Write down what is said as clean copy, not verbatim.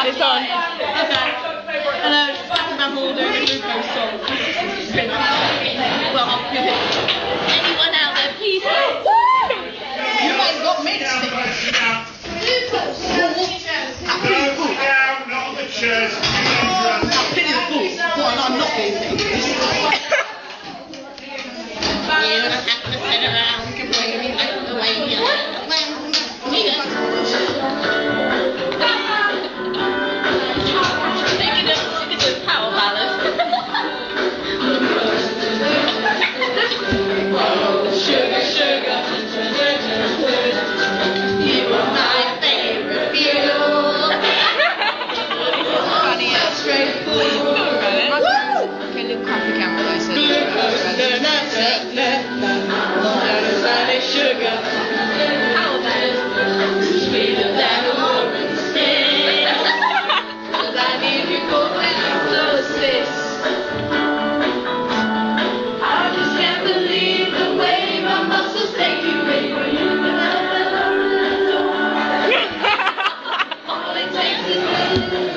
It's on. Okay. Hello, it's Captain Bamble doing a glucose song. Well, I'm good. Anyone out there, please help. You guys got me to sing. Down on the chairs. Pity the fool. What, I'm not being sing. You have to sit around complaining like the way you like. Power ballad. Sugar, sugar, you are my favorite fuel. Funny and straightforward. Okay, little crappy camera though, so Sugar, power ballad, sweeter than a woman's skin. 'Cause I need you for closest. I just can't believe the way my muscles take you away from you. All it takes is